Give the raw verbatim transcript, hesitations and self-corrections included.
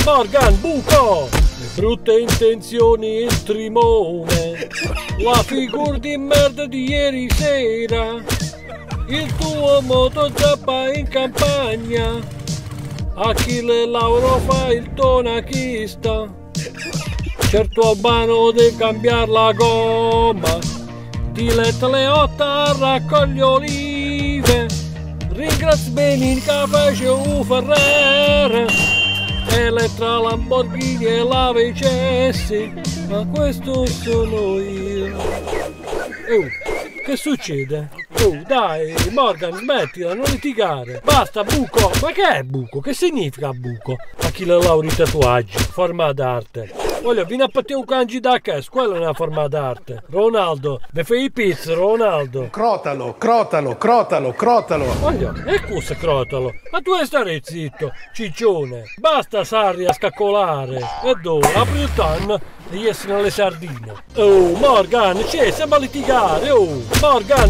Morgan, buco! Le brutte intenzioni, il trimone, la figura di merda di ieri sera, il tuo motozappa in campagna, Achille Lauro fa il tonachista, certo Albano deve cambiare la gomma, Diletta Leotta raccoglie olive, ringrazio Benica fece un Ferrera, Elettra Lamborghini e lava i cessi, ma questo sono io. Oh, che succede? Oh, dai, Morgan, smettila, non litigare. Basta, buco. Ma che è buco? Che significa buco? Achille Lauri tatuaggi, forma d'arte. Voglio, vieni a partire un kanji da che, quella è una forma d'arte. Ronaldo, mi fai i pizza, Ronaldo. Crotalo, crotalo, crotalo, crotalo. Voglio, e cosa crotalo? Ma tu stare zitto, ciccione. Basta sarri a scaccolare. E dove? Apri il tan e gli essere le sardine. Oh, Morgan, c'è, sembra litigare, oh, Morgan.